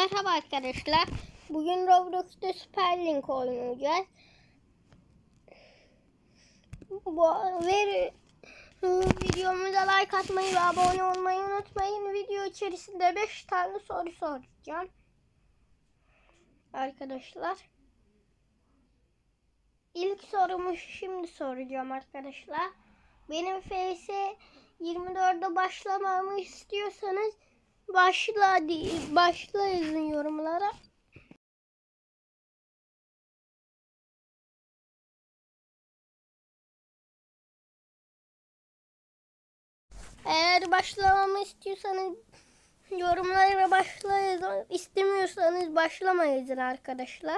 Merhaba arkadaşlar. Bugün Roblox'ta Super Link oynayacağız. Videomuza like atmayı ve abone olmayı unutmayın. Video içerisinde 5 tane soru soracağım. Arkadaşlar. İlk sorumu şimdi soracağım arkadaşlar. Benim FS 24'de başlamamı istiyorsanız başla yazın yorumlara. Eğer başlamamı istiyorsanız yorumlara başla yazın. İstemiyorsanız başlama yazın arkadaşlar.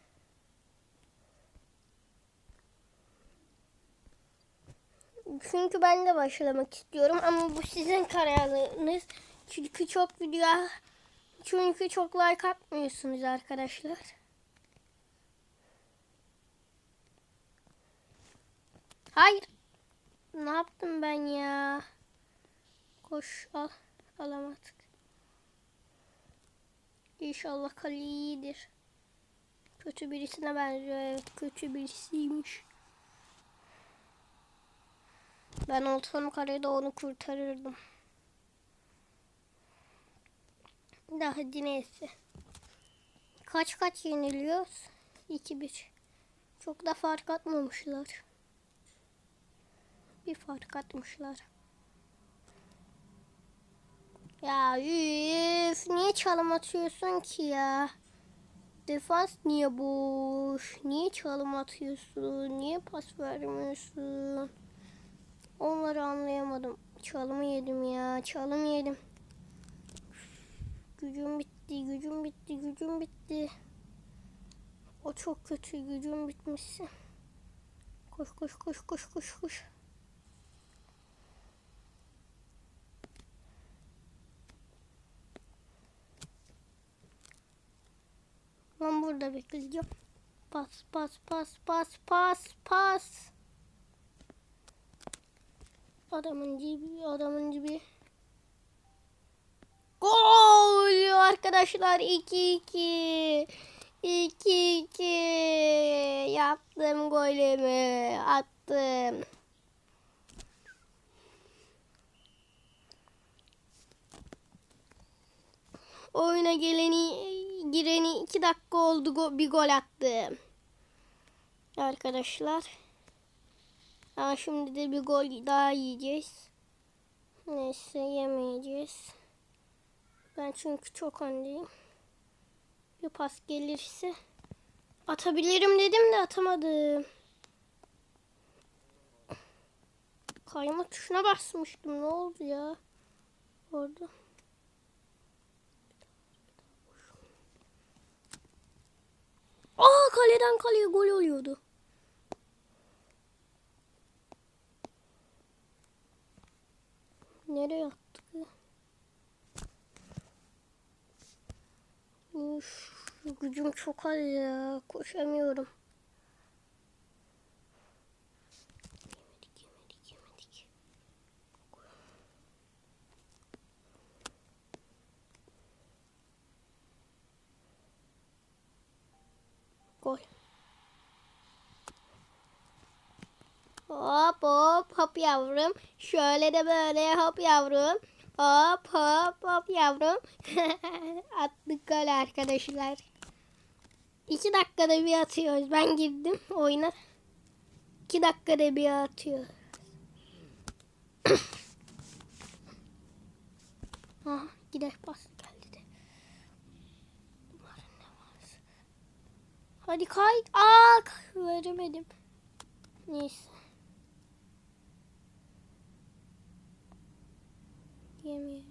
Çünkü ben de başlamak istiyorum ama bu sizin kararınız. Çünkü çok like atmıyorsunuz arkadaşlar. Hayır. Ne yaptım ben ya? Koş al. Alamadık. İnşallah kale iyidir. Kötü birisine benziyor. Evet, kötü birisiymiş. Ben olsam kalede onu kurtarırdım. Hadi neyse. Kaç yeniliyoruz? 2-1. Çok da fark atmamışlar. Bir fark atmışlar. Ya üf, niye çalım atıyorsun ki ya? Defans niye boş? Niye çalım atıyorsun? Niye pas vermiyorsun? Onları anlayamadım. Çalımı yedim ya. Çalım yedim. Gücüm bitti. O çok kötü. Gücüm bitmişsin. Koş. Ben burada bekleyeceğim. Pas. Adamın dibi. Gol arkadaşlar, 2-2. 2-2. Yaptım golümü. Attım. Oyuna gireni 2 dakika oldu, bir gol attım. Arkadaşlar. Ama şimdi de bir gol daha yiyeceğiz. Neyse, yemeyeceğiz. Ben çünkü çok öndeyim. Bir pas gelirse atabilirim dedim de atamadım. Kayma tuşuna basmıştım. Ne oldu ya? Orada. Kaleden kaleye gol oluyordu. Nereye attık ya? Gücüm çok az ya. Koşamıyorum. Yemedik. Gol. Hop yavrum. Şöyle de böyle hop yavrum. Hop yavrum. Attık gol arkadaşlar. 2 dakikada bir atıyoruz. Ben girdim oyuna. 2 dakikada bir atıyor. Gider pas geldi de. Hadi kayıt. Veremedim. Neyse. Yemeyelim.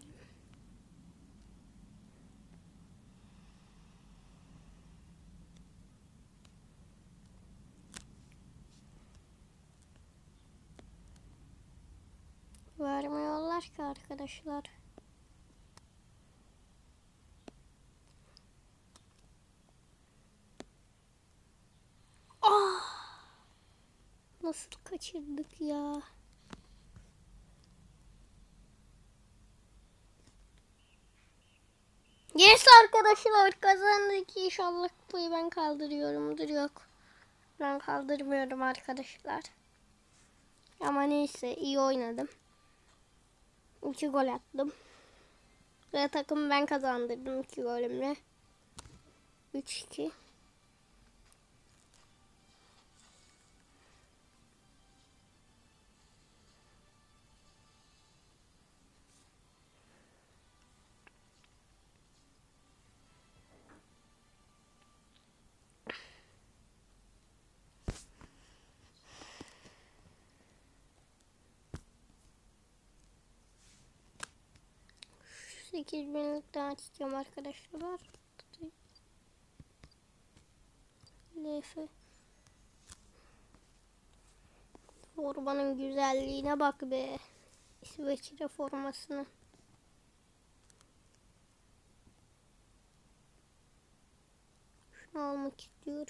Vermiyorlar ki arkadaşlar. Nasıl kaçırdık ya? Yes arkadaşlar, kazandık. İnşallah kupayı ben kaldırıyorumdur. Yok, ben kaldırmıyorum arkadaşlar. Ama neyse, iyi oynadım. 2 gol attım. Ve takımı ben kazandırdım 2 golümle. 3-2. $8.000'lik daha açacağım arkadaşlar. Lefe. Formanın güzelliğine bak be. İsveç'te formasını. Şunu almak istiyorum.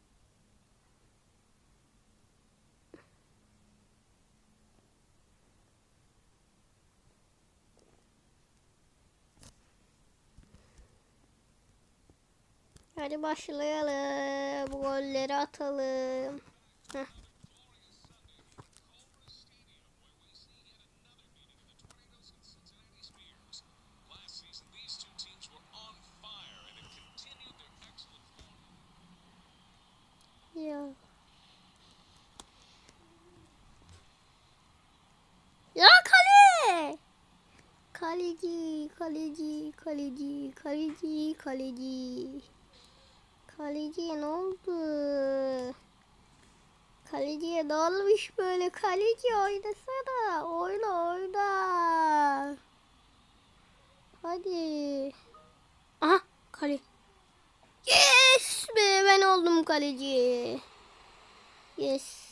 Hadi başlayalım. Golleri atalım. Heh. Ya. Ya kale! Kaleci, kaleci, kaleci, kaleci, kaleci. Kaleciye ne oldu? Kaleciye ne olmuş böyle? Kaleci oynasana. Oyna. Hadi. Aha, kale. Yes be, ben oldum kaleci. Yes.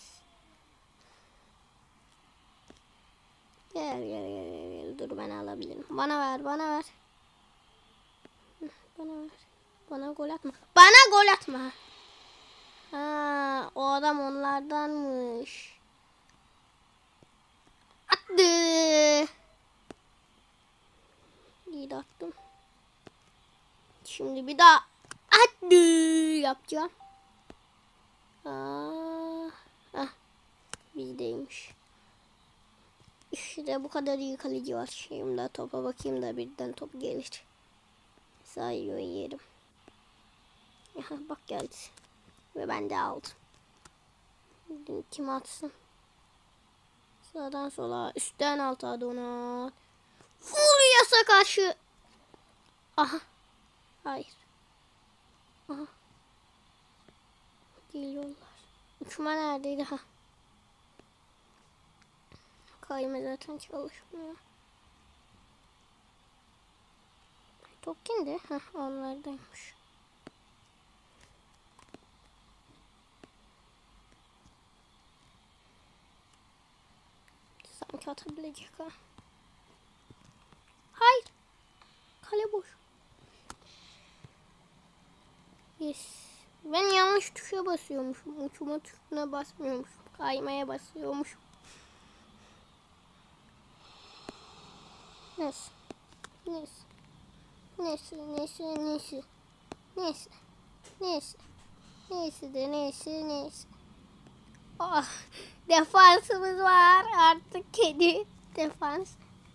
Gel. Dur, ben alabilirim. Bana ver. Bana ver. Bana gol atma. Bana gol atma. Ha, o adam onlardanmış. Attı. İyi de attım. Şimdi bir daha attı yapacağım. Bizdeymiş. İşte bu kadar iyi kaleci var. Şimdi topa bakayım da birden top gelir. Sayıyor yerim. Aha, bak geldi. Ve ben de aldım. Kim atsın? Sağdan sola, üstten alta donat. Furyas'a karşı. Aha. Hayır. Aha. Geliyorlar. Uçma neredeydi? Ha. Kayma zaten çalışmıyor. Top kimdi? Ha, onlardaymış. Sanki atabilecek ha. Hayır. Kale boş. Yes. Ben yanlış tuşa basıyormuşum. Uçma tuşuna basmıyormuşum. Kaymaya basıyormuşum. Neyse. Neyse. Oh, defansımız var artık, kedi defans.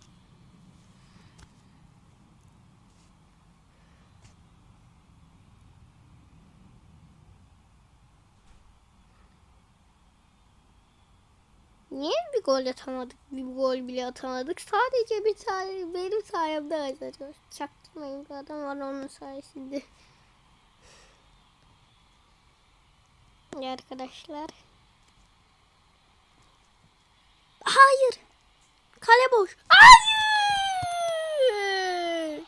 Niye bir gol atamadık? Bir gol bile atamadık. Sadece bir tane benim sayemde kazanıyoruz. Çaktırmayın, bir adam var onun sayesinde. Arkadaşlar. Hayır. Kale boş. Hayır.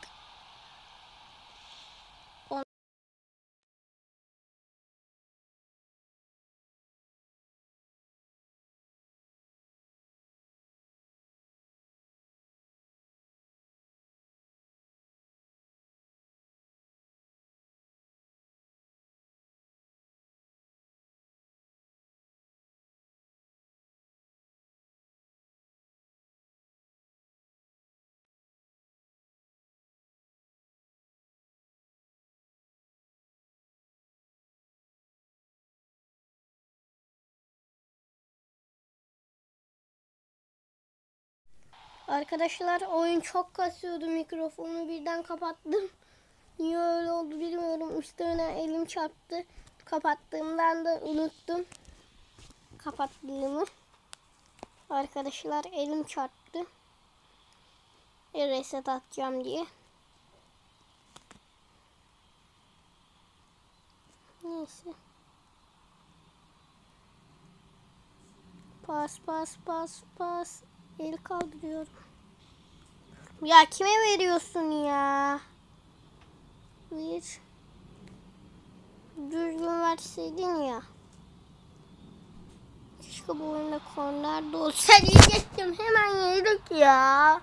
Arkadaşlar oyun çok kasıyordu. Mikrofonu birden kapattım. Niye öyle oldu bilmiyorum. Üstüne elim çarptı. Kapattığımdan da unuttum. Kapattığımı. Arkadaşlar elim çarptı. Reset atacağım diye. Neyse. Pas. El kaldırıyorum. Ya kime veriyorsun ya? Bir. Düzgün verseydin ya. Keşke bu oyunda korner de olsa diyecektim. Hemen yedik ya.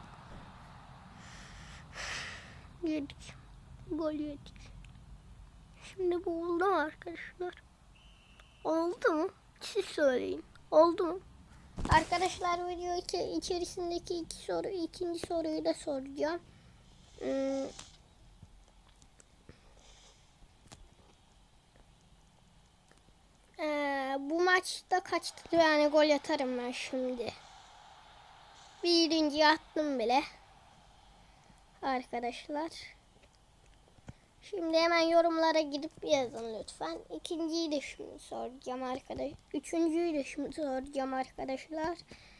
Yedik. Gol yedik. Şimdi bu oldu mu arkadaşlar? Oldu mu? Siz söyleyin. Oldu mu? Arkadaşlar video içerisindeki ikinci soruyu da soracağım. Bu maçta kaç tane gol atarım ben şimdi? Birinciyi attım bile. Arkadaşlar. Şimdi hemen yorumlara gidip yazın lütfen. İkinciyi de şimdi soracağım arkadaşlar. Üçüncüyü de şimdi soracağım arkadaşlar.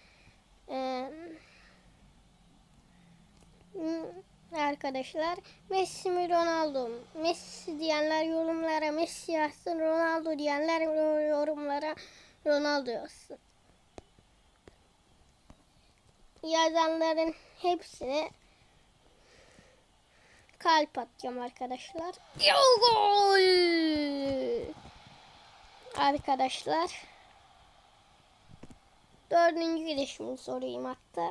Arkadaşlar Messi mi Ronaldo mu? Messi diyenler yorumlara Messi yazsın. Ronaldo diyenler yorumlara Ronaldo yazsın. Yazanların hepsine kalp atacağım arkadaşlar. Gol! Arkadaşlar. Dördüncüyü de şimdi sorayım hatta.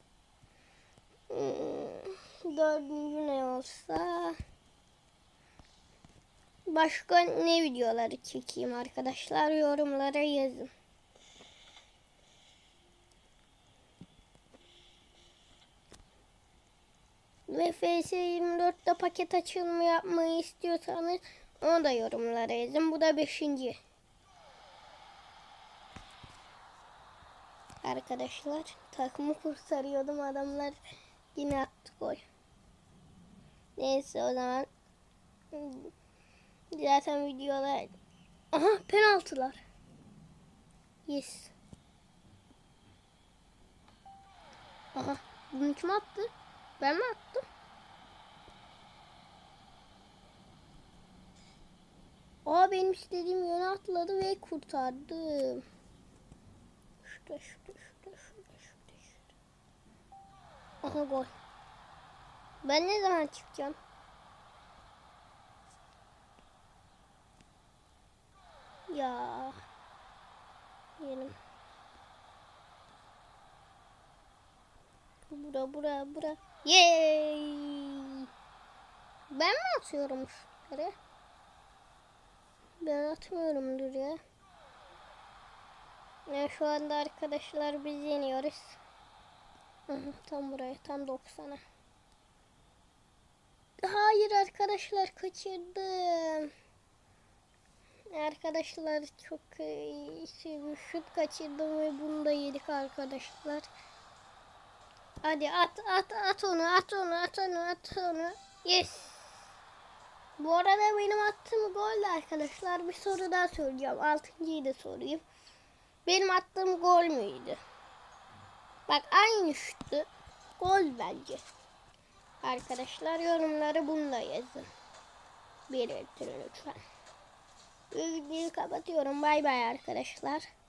Dördüncü ne olsa. Başka ne videoları çekeyim arkadaşlar? Yorumlara yazın. Ve FS24'te paket açılımı yapmayı istiyorsanız onu da yorumlara yazın. Bu da 5. Arkadaşlar takımı kurtarıyordum, adamlar yine attı gol. Neyse o zaman zaten videolar. Aha penaltılar. Yes. Aha bunu kim attı? Ben mi attım? Benim istediğim yöne atladı ve kurtardım. Şurada. Aha gol. Ben ne zaman çıkacağım? Ya. Yerim. Bura. Yay. Ben mi atıyorum şunları? Ben atmıyorumdur ya. Şu anda arkadaşlar biz yeniyoruz. Aha, tam buraya, tam 90'a. Hayır arkadaşlar, kaçırdım. Arkadaşlar çok şut kaçırdım ve bunu da yedik arkadaşlar. Hadi at onu. Yes. Bu arada benim attığım gol arkadaşlar. Bir soru daha soracağım. 6.'yı da sorayım. Benim attığım gol müydü? Bak aynı şuttu. Gol bence. Arkadaşlar yorumları bununla yazın. Belirtin lütfen. Videoyu kapatıyorum. Bay bay arkadaşlar.